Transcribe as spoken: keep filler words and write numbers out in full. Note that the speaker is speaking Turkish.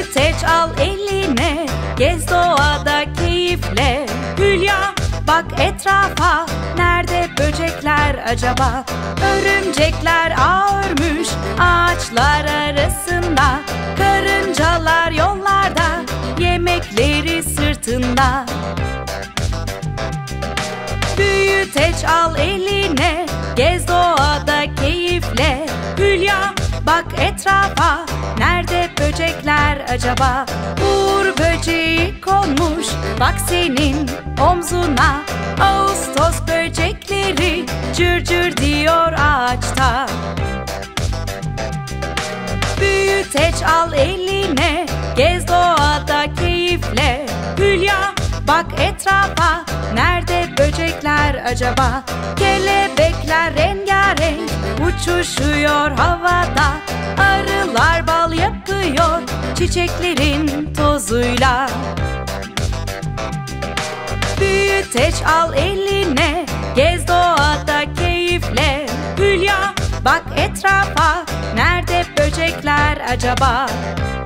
Büyüteç al eline, gez doğada keyifle. Hülya bak etrafa, nerede böcekler acaba? Örümcekler ağ örmüş ağaçlar arasında. Karıncalar yollarda, yemekleri sırtında. Büyüteç al eline, gez doğada keyifle. Hülya bak etrafa, nerede böcekler acaba? Uğur böceği konmuş bak senin omzuna. Ağustos böcekleri cır cır diyor ağaçta. Büyüteç al eline, gez doğada keyifle. Hülya bak etrafa, nerede böcekler acaba? Kelebekler rengarenk uçuşuyor havada. Arılar bal yapıyor çiçeklerin tozuyla. Büyüteç al eline, gez doğada keyifle. Hülya bak etrafa, nerede böcekler acaba?